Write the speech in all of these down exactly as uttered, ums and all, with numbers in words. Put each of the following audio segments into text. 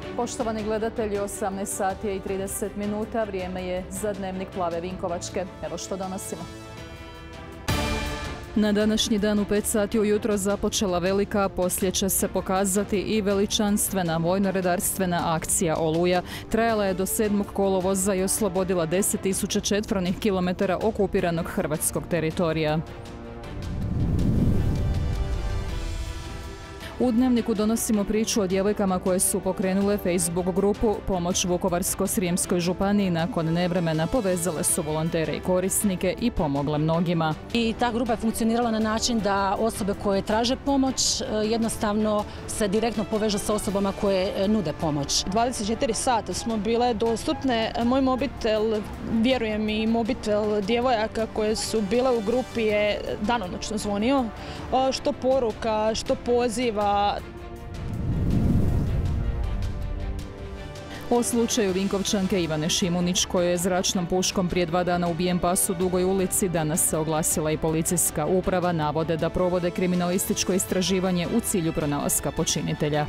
Poštovani gledatelji, osamnaest sati i trideset minuta, vrijeme je za dnevnik Plave Vinkovačke. Evo što donosimo. Na današnji dan u pet sati ujutro započela velika, poslije će se pokazati i veličanstvena vojno-redarstvena akcija Oluja. Trajala je do sedmog kolovoza i oslobodila deset tisuća četvornih kilometara okupiranog hrvatskog teritorija. U dnevniku donosimo priču o djevojkama koje su pokrenule Facebook grupu Pomoć Vukovarsko-srijemskoj županiji. Nakon nevremena povezale su volontere i korisnike i pomogle mnogima. I ta grupa je funkcionirala na način da osobe koje traže pomoć jednostavno se direktno povežu sa osobama koje nude pomoć. dvadeset četiri sata smo bile dostupne. Moj mobitel, vjerujem i mobitel djevojaka koje su bile u grupi je danonoćno zvonio. Što poruka, što poziva. O slučaju Vinkovčanke Ivane Šimunić, koja je zračnom puškom prije dva dana ubijen pas u Dugoj ulici, danas se oglasila i policijska uprava. Navode da provode kriminalističko istraživanje u cilju pronalaska počinitelja.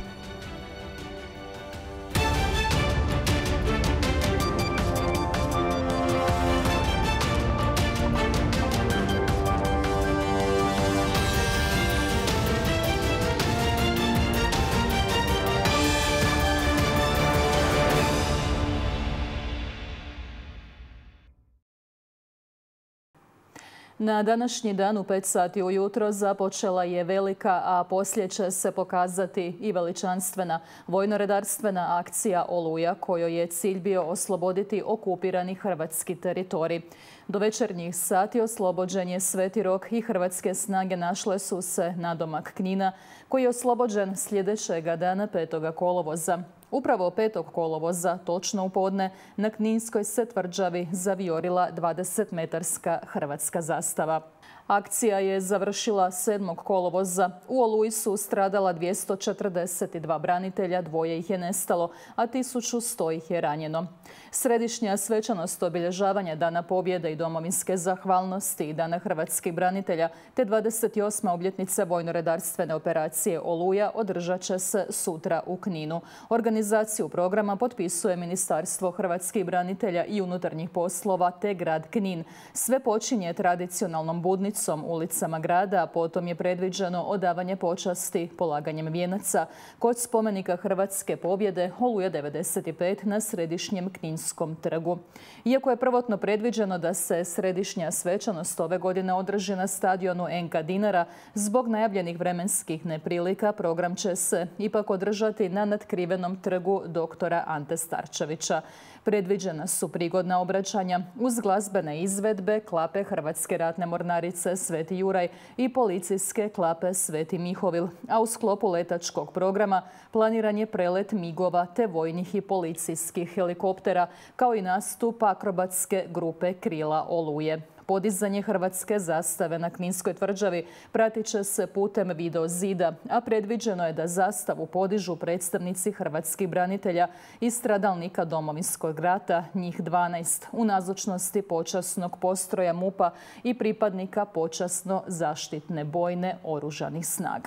Na današnji dan u pet sati ujutro započela je velika, a poslije će se pokazati i veličanstvena vojno-redarstvena akcija Oluja, kojoj je cilj bio osloboditi okupirani hrvatski teritorij. Do večernjih sati oslobođen je Sveti Rok i hrvatske snage našle su se nadomak Knina, koji je oslobođen sljedećega dana petog kolovoza. Upravo petog kolovoza, točno u podne, na Kninskoj se tvrđavi zavijorila dvadesetmetarska hrvatska zastava. Akcija je završila sedmog kolovoza. U Oluji su stradala dvjesto četrdeset dva branitelja, dvoje ih je nestalo, a tisuću sto ih je ranjeno. Središnja svečanost obilježavanja Dana pobjede i domovinske zahvalnosti i Dana hrvatskih branitelja te dvadeset osma obljetnice vojno-redarstvene operacije Oluja održat će se sutra u Kninu. Organizaciju programa potpisuje Ministarstvo hrvatskih branitelja i unutarnjih poslova te grad Knin. Sve počinje tradicionalnom budnicom ulicama grada, a potom je predviđeno odavanje počasti polaganjem vijenaca kod spomenika Hrvatske pobjede Oluja devedeset pet na središnjem Kninskom trgu. Iako je prvotno predviđeno da se središnja svečanost ove godine održi na stadionu en ka Dinara, zbog najavljenih vremenskih neprilika program će se ipak održati na natkrivenom trgu doktora Ante Starčevića. Predviđena su prigodna obraćanja uz glazbene izvedbe klape Hrvatske ratne mornarice Sveti Juraj i policijske klape Sveti Mihovil, a u sklopu letačkog programa planiran je prelet migova te vojnih i policijskih helikoptera, kao i nastup akrobatske grupe Krila Oluje. Podizanje hrvatske zastave na Kninskoj tvrđavi pratit će se putem video zida, a predviđeno je da zastavu podižu predstavnici hrvatskih branitelja i stradalnika Domovinskog rata, njih dvanaest, u nazočnosti počasnog postroja MUP-a i pripadnika počasno-zaštitne bojne oružanih snaga.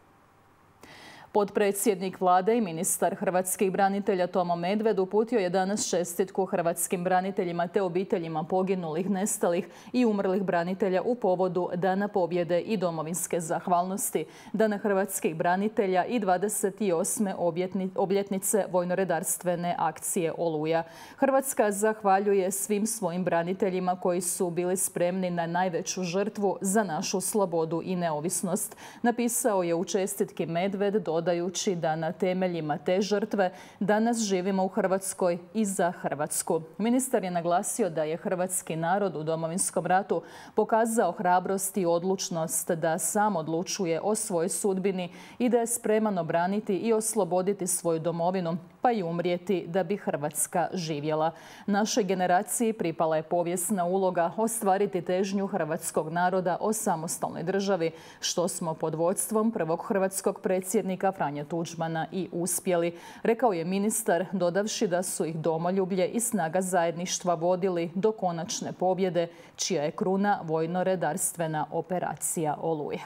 Potpredsjednik vlade i ministar hrvatskih branitelja Tomo Medved uputio je danas čestitku hrvatskim braniteljima te obiteljima poginulih, nestalih i umrlih branitelja u povodu Dana pobjede i domovinske zahvalnosti, Dana hrvatskih branitelja i dvadeset osme obljetnice vojno-redarstvene akcije Oluja. Hrvatska zahvaljuje svim svojim braniteljima koji su bili spremni na najveću žrtvu za našu slobodu i neovisnost, napisao je u čestitki Medved, dodajući da na temeljima te žrtve danas živimo u Hrvatskoj i za Hrvatsku. Ministar je naglasio da je hrvatski narod u Domovinskom ratu pokazao hrabrost i odlučnost da sam odlučuje o svojoj sudbini i da je spreman obraniti i osloboditi svoju domovinu, pa i umrijeti da bi Hrvatska živjela. Našoj generaciji pripala je povijesna uloga ostvariti težnju hrvatskog naroda o samostalnoj državi, što smo pod vodstvom prvog hrvatskog predsjednika Franje Tuđmana i uspjeli, rekao je ministar, dodavši da su ih domoljublje i snaga zajedništva vodili do konačne pobjede, čija je kruna vojno-redarstvena operacija Oluja.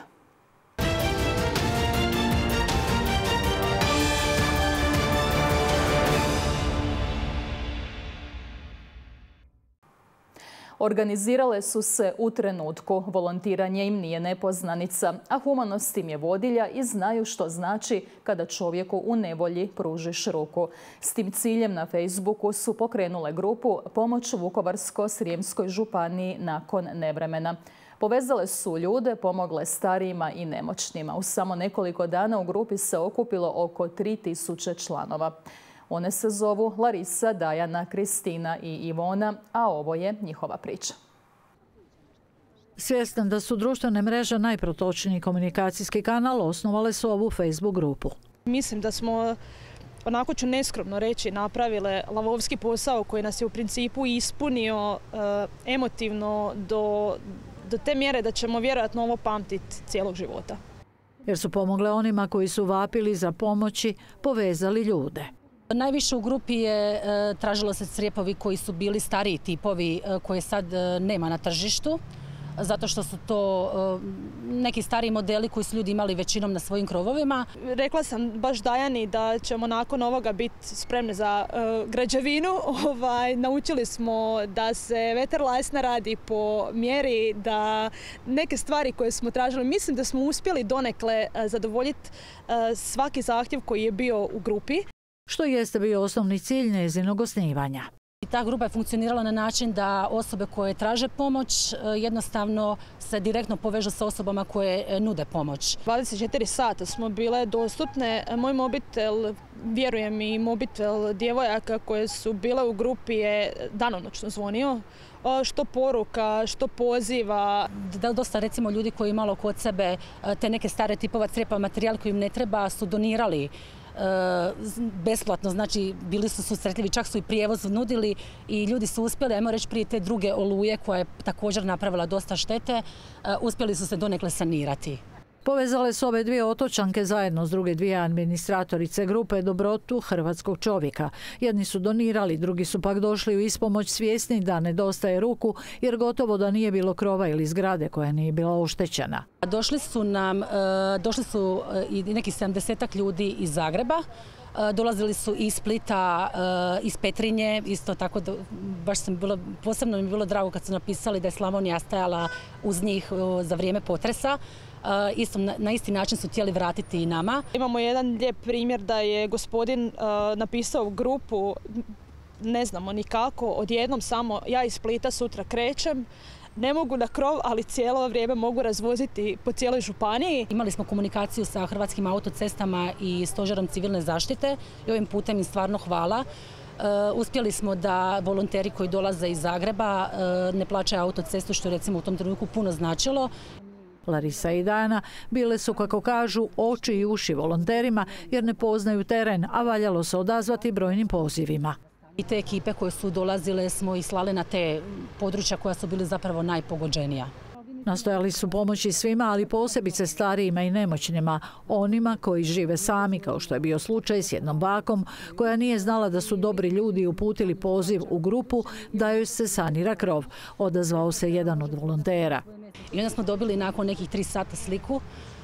Organizirale su se u trenutku, volontiranje im nije nepoznanica, a humanost im je vodilja i znaju što znači kada čovjeku u nevolji pružiš ruku. S tim ciljem na Facebooku su pokrenule grupu Pomoć Vukovarsko-srijemskoj županiji nakon nevremena. Povezale su ljude, pomogle starijima i nemoćnima. U samo nekoliko dana u grupi se okupilo oko tri tisuće članova. One se zovu Larisa, Dajana, Kristina i Ivona, a ovo je njihova priča. Svjestan da su društvene mreže najprotočniji komunikacijski kanal, osnovale su ovu Facebook grupu. Mislim da smo, onako ću neskromno reći, napravile lavovski posao koji nas je u principu ispunio e, emotivno do, do te mjere da ćemo vjerojatno ovo pamtiti cijelog života. Jer su pomogle onima koji su vapili za pomoći, povezali ljude. Najviše u grupi je e, tražilo se crijepovi koji su bili stariji tipovi e, koje sad e, nema na tržištu, zato što su to e, neki stariji modeli koji su ljudi imali većinom na svojim krovovima. Rekla sam baš Dajani da ćemo nakon ovoga biti spremni za e, građevinu. Ovaj, naučili smo da se veterlajsna radi po mjeri, da neke stvari koje smo tražili, mislim da smo uspjeli donekle e, zadovoljiti e, svaki zahtjev koji je bio u grupi. Što jeste bio osnovni cilj njezinog osnivanja. Ta grupa je funkcionirala na način da osobe koje traže pomoć jednostavno se direktno povežu sa osobama koje nude pomoć. dvadeset četiri sata smo bile dostupne. Moj mobitel, vjerujem i mobitel djevojaka koje su bile u grupi je danonoćno zvonio. Što poruka, što poziva. Da dosta recimo ljudi koji malo kod sebe te neke stare tipova crijepa materijal koji im ne treba su donirali besplatno, znači bili su susretljivi, čak su i prijevoz nudili i ljudi su uspjeli, ajmo reći prije te druge oluje koja je također napravila dosta štete, uspjeli su se donekle sanirati. Povezale su ove dvije otočanke zajedno s druge dvije administratorice grupe dobrotu hrvatskog čovjeka. Jedni su donirali, drugi su pak došli u ispomoć svjesni da nedostaje ruku jer gotovo da nije bilo krova ili zgrade koja nije bila oštećena. Došli su nam, došli su i neki sedamdesetak ljudi iz Zagreba. Dolazili su iz Splita, iz Petrinje, isto tako baš sam bilo, posebno mi je bilo drago kad su napisali da je Slavonija stajala uz njih za vrijeme potresa. Isto na isti način su htjeli vratiti i nama. Imamo jedan lijep primjer da je gospodin napisao u grupu, ne znamo nikako, odjednom samo ja iz Splita sutra krećem. Ne mogu na krov, ali cijelo vrijeme mogu razvoziti po cijeloj županiji. Imali smo komunikaciju sa Hrvatskim autocestama i Stožerom civilne zaštite i ovim putem im stvarno hvala. Uh, uspjeli smo da volonteri koji dolaze iz Zagreba uh, ne plaćaju autocestu, što je recimo u tom trenutku puno značilo. Larisa i Dajana bile su, kako kažu, oči i uši volonterima jer ne poznaju teren, a valjalo se odazvati brojnim pozivima. I te ekipe koje su dolazile smo i slale na te područja koja su bili zapravo najpogođenija. Nastojali su pomoći svima, ali posebice starijima i nemoćnima, onima koji žive sami, kao što je bio slučaj s jednom bakom koja nije znala da su dobri ljudi uputili poziv u grupu da joj se sanira krov. Odazvao se jedan od volontera. I onda smo dobili nakon nekih tri sata sliku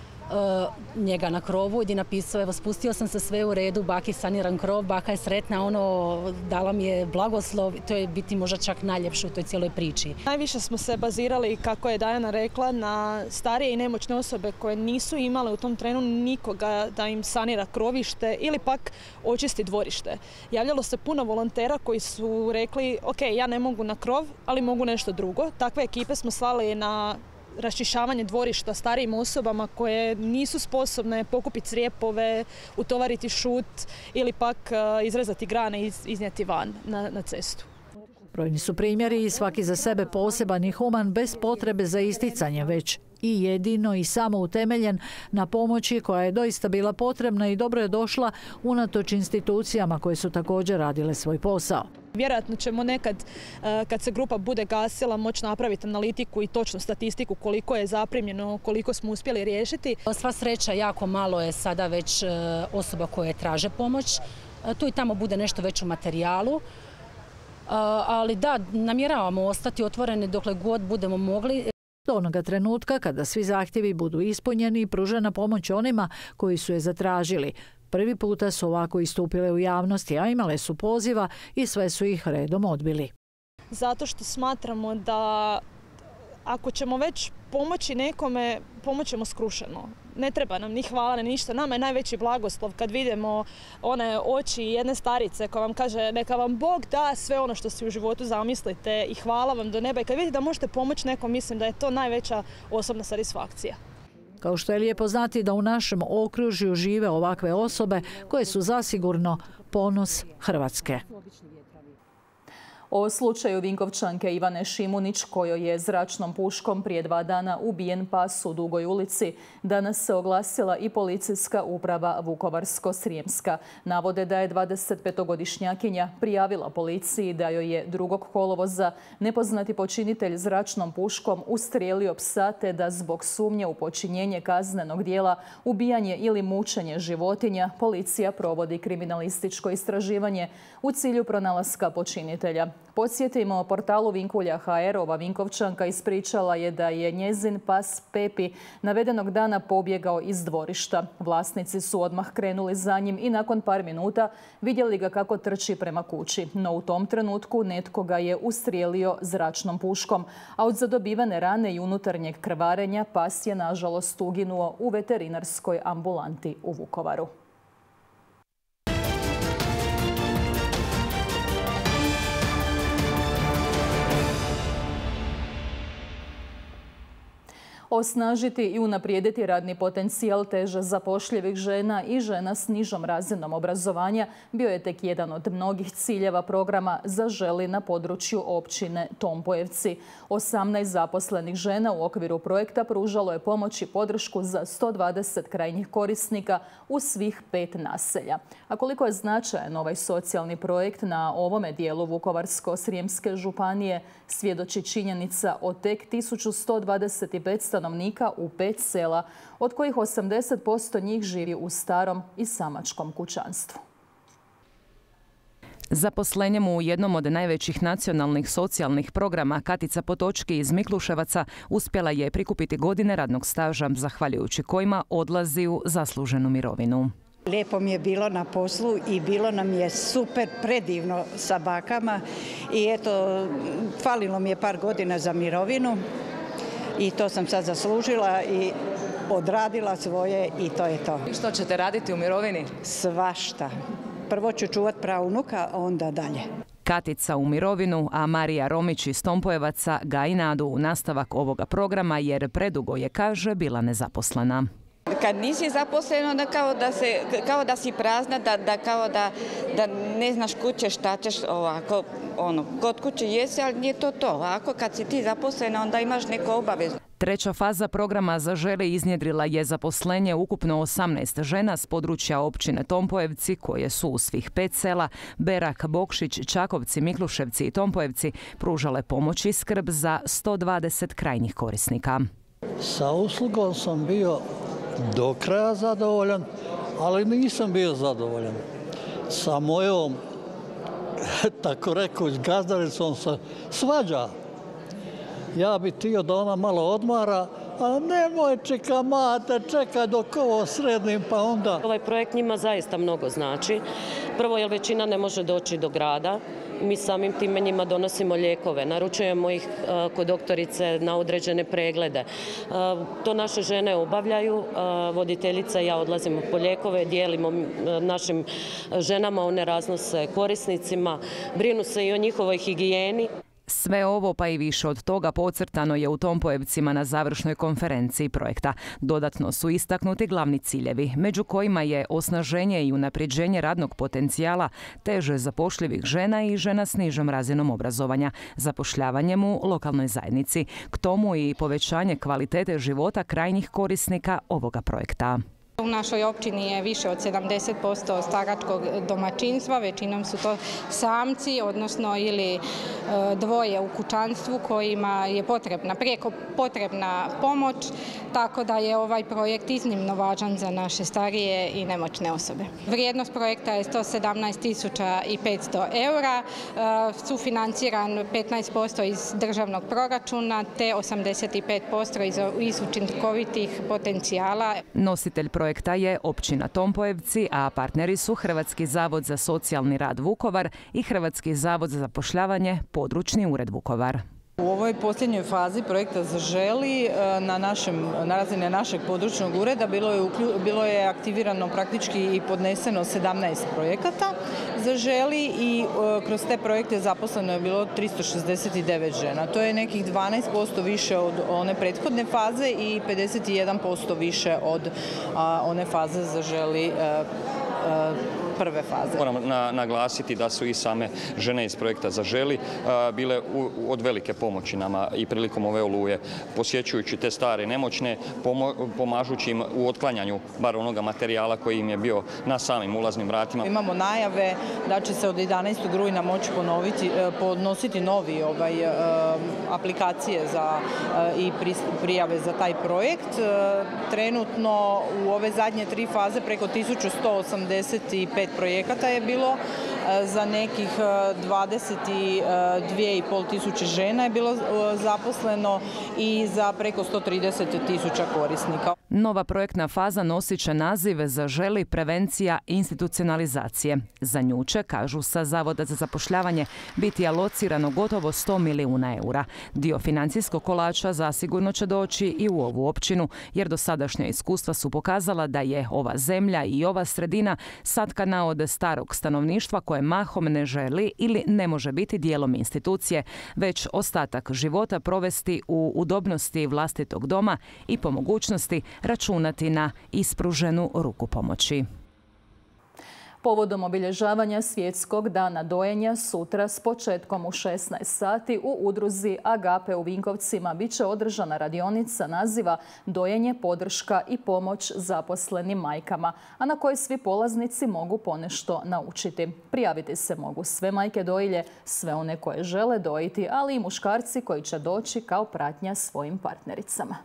Uh, njega na krovu gdje je napisao, evo spustio sam se, sve u redu, baki saniran krov, baka je sretna, ono, dala mi je blagoslov, to je biti možda čak najljepše u toj cijeloj priči. Najviše smo se bazirali, kako je Dajana rekla, na starije i nemoćne osobe koje nisu imale u tom trenu nikoga da im sanira krovište ili pak očisti dvorište. Javljalo se puno volontera koji su rekli, ok, ja ne mogu na krov, ali mogu nešto drugo. Takve ekipe smo slali na raščišćavanje dvorišta starijim osobama koje nisu sposobne pokupiti crijepove, utovariti šut ili pak izrezati grane i iznijeti van na, na cestu. Brojni su primjeri i svaki za sebe poseban i human bez potrebe za isticanje, već i jedino i samo utemeljen na pomoći koja je doista bila potrebna i dobro je došla unatoč institucijama koje su također radile svoj posao. Vjerojatno ćemo nekad, kad se grupa bude gasila, moći napraviti analitiku i točnu statistiku koliko je zaprimljeno, koliko smo uspjeli riješiti. Sva sreća, jako malo je sada već osoba koje traže pomoć. Tu i tamo bude nešto već u materijalu. Ali da, namjeravamo ostati otvoreni dokle god budemo mogli. Do onoga trenutka kada svi zahtjevi budu ispunjeni i pružena pomoć onima koji su je zatražili. Prvi puta su ovako istupile u javnosti, a imale su poziva i sve su ih redom odbili. zato što smatramo da ako ćemo već pomoći nekome, pomoćemo skrušeno. Ne treba nam ni hvala, ni ništa. Nama je najveći blagoslov kad vidimo one oči jedne starice koja vam kaže neka vam Bog da sve ono što si u životu zamislite i hvala vam do neba. I kad vidite da možete pomoći nekom, mislim da je to najveća osobna satisfakcija. Kao što je lijepo znati da u našem okružju žive ovakve osobe koje su zasigurno ponos Hrvatske. O slučaju Vinkovčanke Ivane Šimunić, kojoj je zračnom puškom prije dva dana ubijen pas u Dugoj ulici, danas se oglasila i policijska uprava Vukovarsko-srijemska. Navode da je dvadesetpetogodišnjakinja prijavila policiji da joj je drugog kolovoza nepoznati počinitelj zračnom puškom ustrijelio psa, te da zbog sumnje u počinjenje kaznenog dijela, ubijanje ili mučenje životinja, policija provodi kriminalističko istraživanje u cilju pronalaska počinitelja. Podsjetimo, portalu Vinkulja ha er ova Vinkovčanka ispričala je da je njezin pas Pepi navedenog dana pobjegao iz dvorišta. Vlasnici su odmah krenuli za njim i nakon par minuta vidjeli ga kako trči prema kući. No u tom trenutku netko ga je ustrijelio zračnom puškom, a od zadobivane rane i unutarnjeg krvarenja pas je nažalost uginuo u veterinarskoj ambulanti u Vukovaru. Osnažiti i unaprijediti radni potencijal teže zapošljivih žena i žena s nižom razinom obrazovanja bio je tek jedan od mnogih ciljeva programa Zaželi na području općine Tompojevci. osamnaest zaposlenih žena u okviru projekta pružalo je pomoć i podršku za sto dvadeset krajnjih korisnika u svih pet naselja. A koliko je značajan ovaj socijalni projekt na ovome dijelu Vukovarsko-srijemske županije svjedoči činjenica o tek tisuću sto dvadeset pet stanovnika u pet sela, od kojih osamdeset posto njih živi u starom i samačkom kućanstvu. Zaposlenjem u jednom od najvećih nacionalnih socijalnih programa Katica Potočki iz Mikluševaca uspjela je prikupiti godine radnog staža, zahvaljujući kojima odlazi u zasluženu mirovinu. Lijepo mi je bilo na poslu i bilo nam je super predivno sa bakama i eto, falilo mi je par godina za mirovinu i to sam sad zaslužila i odradila svoje i to je to. Što ćete raditi u mirovini? Svašta. Prvo ću čuvat praunuka, a onda dalje. Katica u mirovinu, a Marija Romić iz Tompojevaca gaji nadu u nastavak ovoga programa jer predugo je, kaže, bila nezaposlena. Kad nisi zaposlen, onda kao da, se, kao da si prazna, da, da kao da, da ne znaš kuće, šta ćeš ovako, ono, kod kuće jesi, ali nije to to. Ovako kad si ti zaposlena, onda imaš neku obavezu. Treća faza programa Zaželi iznjedrila je zaposlenje ukupno osamnaest žena s područja općine Tompojevci, koje su u svih pet sela Berak, Bokšić, Čakovci, Mikluševci i Tompojevci pružale pomoć i skrb za sto dvadeset krajnjih korisnika. Sa uslugom sam bio do kraja zadovoljan, ali nisam bio zadovoljan. Sa mojom, tako rekuć, gazdaricom se svađa. Ja bih htio da ona malo odmara, a nemoj čeka mate, čekaj dok ovo srednim pa onda. Ovaj projekt njima zaista mnogo znači. Prvo jer većina ne može doći do grada. Mi samim time njima donosimo lijekove, naručujemo ih kod doktorice na određene preglede. To naše žene obavljaju, voditeljica i ja odlazimo po lijekove, dijelimo našim ženama, one raznose korisnicima, brinu se i o njihovoj higijeni. Sve ovo pa i više od toga podcrtano je u Tompojevcima na završnoj konferenciji projekta. Dodatno su istaknuti glavni ciljevi, među kojima je osnaženje i unapređenje radnog potencijala teže zapošljivih žena i žena s nižom razinom obrazovanja, zapošljavanjem u lokalnoj zajednici, k tomu i povećanje kvalitete života krajnjih korisnika ovoga projekta. U našoj općini je više od sedamdeset posto staračkog domaćinstva, većinom su to samci, odnosno ili dvoje u kućanstvu kojima je potrebna, prijeko potrebna pomoć, tako da je ovaj projekt iznimno važan za naše starije i nemoćne osobe. Vrijednost projekta je sto sedamnaest tisuća petsto eura, sufinanciran petnaest posto iz državnog proračuna te osamdeset pet posto iz učinkovitih potencijala. Nositelj projekta projekta je općina Tompojevci, a partneri su Hrvatski zavod za socijalni rad Vukovar i Hrvatski zavod za zapošljavanje, područni ured Vukovar. U ovoj posljednjoj fazi projekta Zaželi na, našem, na razine našeg područnog ureda bilo je, bilo je aktivirano praktički i podneseno sedamnaest projekata Zaželi i kroz te projekte zaposleno je bilo tristo šezdeset devet žena. To je nekih dvanaest posto više od one prethodne faze i pedeset jedan posto više od a, one faze Zaželi a, a, prve faze. Moram na, naglasiti da su i same žene iz projekta Zaželi a, bile u, od velike pomoći nama i prilikom ove oluje, posjećujući te stare i nemoćne, pomo, pomažući im u otklanjanju bar onoga materijala koji im je bio na samim ulaznim vratima. Imamo najave da će se od jedanaestog rujna moći ponoviti, podnositi novi ovaj, aplikacije za, i prijave za taj projekt. Trenutno u ove zadnje tri faze preko tisuću sto osamdeset pet projekata je bilo, za nekih dvadeset dvije i pol tisuće žena je bilo zaposleno i za preko sto trideset tisuća korisnika. Nova projektna faza nosit će naziv Zaželi prevencija institucionalizacije. Za nju će, kažu sa Zavoda za zapošljavanje, biti alocirano gotovo sto milijuna eura. Dio financijskog kolača zasigurno će doći i u ovu općinu, jer dosadašnja iskustva su pokazala da je ova zemlja i ova sredina satkana od starog stanovništva koje mahom ne želi ili ne može biti dijelom institucije, već ostatak života provesti u udobnosti vlastitog doma i po mogućnosti računati na ispruženu ruku pomoći. Povodom obilježavanja Svjetskog dana dojenja sutra s početkom u šesnaest sati u udruzi Agape u Vinkovcima bit će održana radionica naziva Dojenje, podrška i pomoć zaposlenim majkama, a na kojoj svi polaznici mogu ponešto naučiti. Prijaviti se mogu sve majke dojilje, sve one koje žele dojiti, ali i muškarci koji će doći kao pratnja svojim partnericama.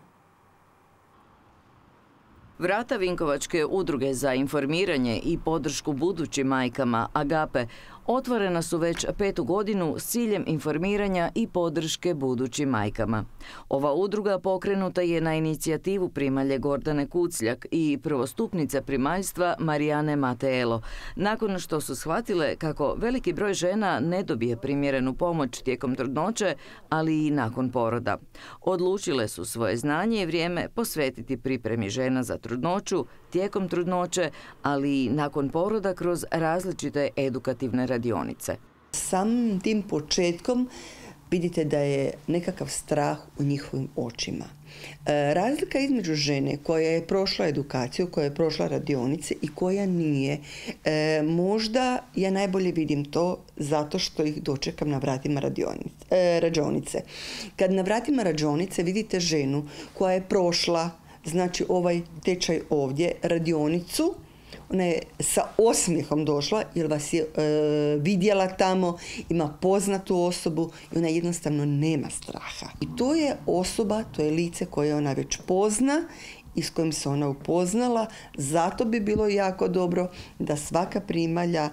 Vrata Vinkovačke udruge za informiranje i podršku budućim majkama Agape otvorena su već petu godinu s ciljem informiranja i podrške budućim majkama. Ova udruga pokrenuta je na inicijativu primalje Gordane Kucljak i prvostupnice primaljstva Marijane Mateelo, nakon što su shvatile kako veliki broj žena ne dobije primjerenu pomoć tijekom trudnoće, ali i nakon poroda. Odlučile su svoje znanje i vrijeme posvetiti pripremi žena za trudnoću, tijekom trudnoće, ali i nakon poroda kroz različite edukativne radionice. Samim tim početkom vidite da je nekakav strah u njihovim očima. E, razlika između žene koja je prošla edukaciju, koja je prošla radionice i koja nije, e, možda ja najbolje vidim to zato što ih dočekam na vratima radionice, e, rađonice. Kad na vratima rađonice vidite ženu koja je prošla, znači ovaj tečaj ovdje, radionicu, ona je sa osmijehom došla jer vas je e, vidjela tamo, ima poznatu osobu i ona jednostavno nema straha. I to je osoba, to je lice koje ona već pozna i s kojim se ona upoznala. Zato bi bilo jako dobro da svaka primalja,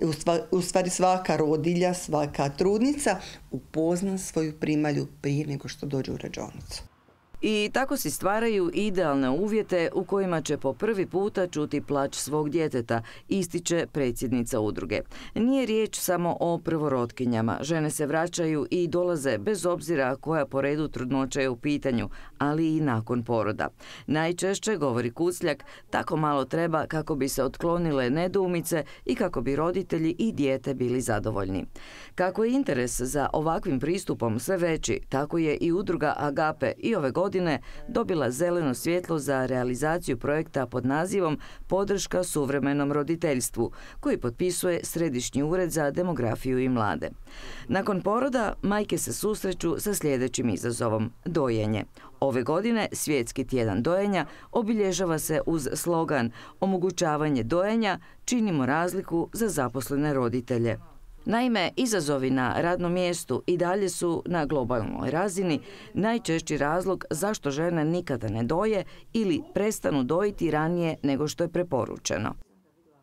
u stvari svaka rodilja, svaka trudnica upozna svoju primalju prije nego što dođe u rađonicu. I tako si stvaraju idealne uvjete u kojima će po prvi puta čuti plać svog djeteta, ističe predsjednica udruge. Nije riječ samo o prvorotkinjama. Žene se vraćaju i dolaze bez obzira koja po redu trudnoća je u pitanju, ali i nakon poroda. Najčešće, govori Kucljak, tako malo treba kako bi se otklonile nedoumice i kako bi roditelji i dijete bili zadovoljni. Kako je interes za ovakvim pristupom sve veći, tako je i udruga Agape i ove godine dobila zeleno svjetlo za realizaciju projekta pod nazivom Podrška suvremenom roditeljstvu, koji potpisuje Središnji ured za demografiju i mlade. Nakon poroda, majke se susreću sa sljedećim izazovom – dojenje. Ove godine Svjetski tjedan dojenja obilježava se uz slogan Omogućavanje dojenja, činimo razliku za zaposlene roditelje. Naime, izazovi na radnom mjestu i dalje su na globalnoj razini najčešći razlog zašto žene nikada ne doje ili prestanu dojiti ranije nego što je preporučeno.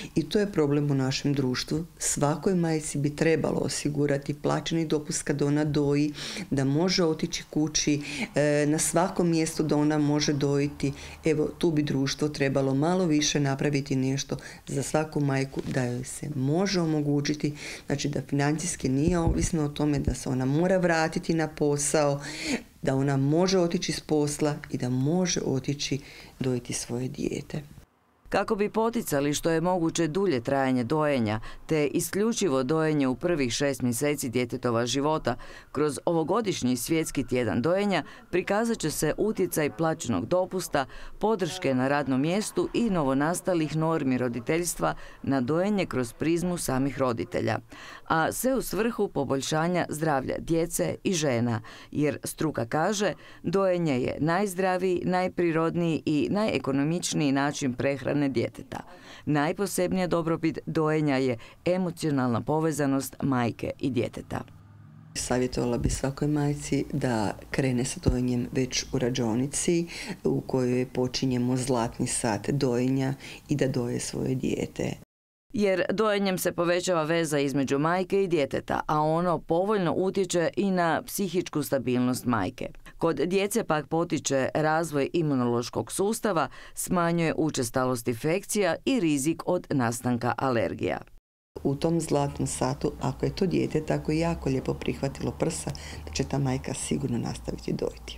I to je problem u našem društvu. Svakoj majci bi trebalo osigurati plaćeni dopust kad ona doji, da može otići kući, na svakom mjestu da ona može dojiti. Evo, tu bi društvo trebalo malo više napraviti nešto za svaku majku, da joj se može omogućiti, znači da financijski nije ovisno o tome da se ona mora vratiti na posao, da ona može otići s posla i da može otići dojiti svoje dijete. Kako bi poticali što je moguće dulje trajanje dojenja, te isključivo dojenje u prvih šest mjeseci djetetova života, kroz ovogodišnji svjetski tjedan dojenja prikazat će se utjecaj plaćenog dopusta, podrške na radnom mjestu i novonastalih normi roditeljstva na dojenje kroz prizmu samih roditelja, a sve u svrhu poboljšanja zdravlja djece i žena, jer struka kaže dojenje je najzdraviji, najprirodniji i najekonomičniji način prehrane djeteta. Najposebnija dobrobit dojenja je emocionalna povezanost majke i djeteta. Savjetovala bi svakoj majci da krene sa dojenjem već u rađaonici u kojoj počinjemo zlatni sat dojenja i da doje svoje dijete. Jer dojenjem se povećava veza između majke i djeteta, a ono povoljno utječe i na psihičku stabilnost majke. Kod djece pak potiče razvoj imunološkog sustava, smanjuje učestalost infekcija i rizik od nastanka alergija. U tom zlatnom satu, ako je to dijete tako jako lijepo prihvatilo prsa, da će ta majka sigurno nastaviti dojiti.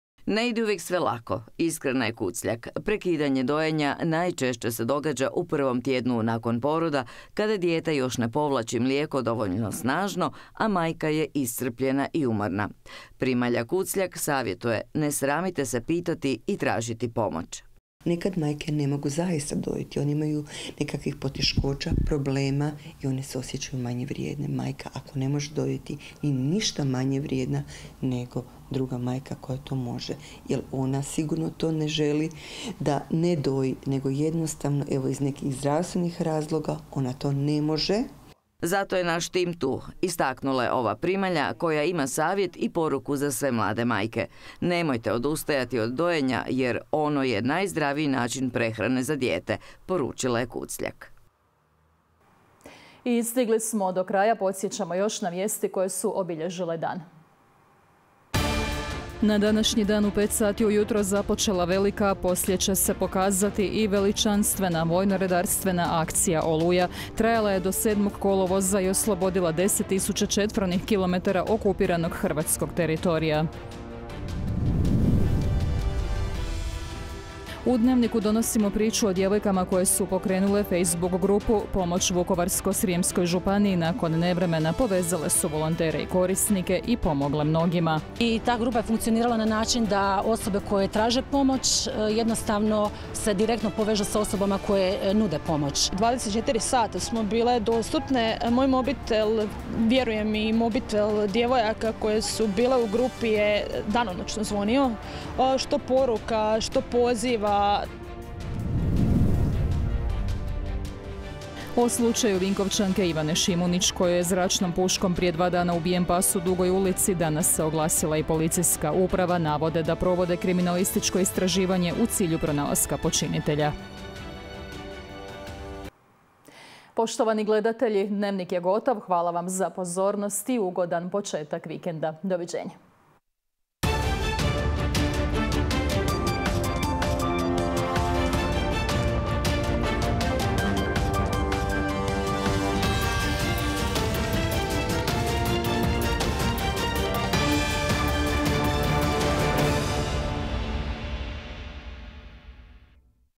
Ne ide uvijek sve lako, iskrena je Kucljak. Prekidanje dojenja najčešće se događa u prvom tjednu nakon poroda, kada dijete još ne povlači mlijeko dovoljno snažno, a majka je iscrpljena i umorna. Primalja Kucljak savjetuje: ne sramite se pitati i tražiti pomoć. Nekad majke ne mogu zaista dojiti, one imaju nekakvih poteškoća, problema i one se osjećaju manje vrijedne. Majka ako ne može dojiti ni ništa manje vrijedna nego druga majka koja to može, jer ona sigurno to ne želi da ne doji, nego jednostavno evo iz nekih zdravstvenih razloga ona to ne može. Zato je naš tim tu, istaknula je ova primalja koja ima savjet i poruku za sve mlade majke. Nemojte odustajati od dojenja jer ono je najzdraviji način prehrane za dijete, poručila je Kucljak. I stigli smo do kraja, podsjećamo još na vijesti koje su obilježile dan. Na današnji dan u pet sati ujutro započela velika, poslije će se pokazati i veličanstvena vojno-redarstvena akcija Oluja. Trajala je do sedmog kolovoza i oslobodila deset tisuća četvornih kilometara okupiranog hrvatskog teritorija. U Dnevniku donosimo priču o djevojkama koje su pokrenule Facebook grupu Pomoć Vukovarsko-srijemskoj županiji. Nakon nevremena povezale su volontere i korisnike i pomogle mnogima. I ta grupa je funkcionirala na način da osobe koje traže pomoć jednostavno se direktno povežu sa osobama koje nude pomoć. dvadeset četiri sata smo bile dostupne. Moj mobitel, vjerujem i mobitel djevojaka koje su bile u grupi je danonoćno zvonio. Što poruka, što poziva. O slučaju Vinkovčanke Ivane Šimunić, kojoj je zračnom puškom prije dva dana ubijen pas u Dugoj ulici, danas se oglasila i policijska uprava. Navode da provode kriminalističko istraživanje u cilju pronalaska počinitelja. Poštovani gledatelji, Dnevnik je gotov. Hvala vam za pozornost i ugodan početak vikenda. Doviđenja.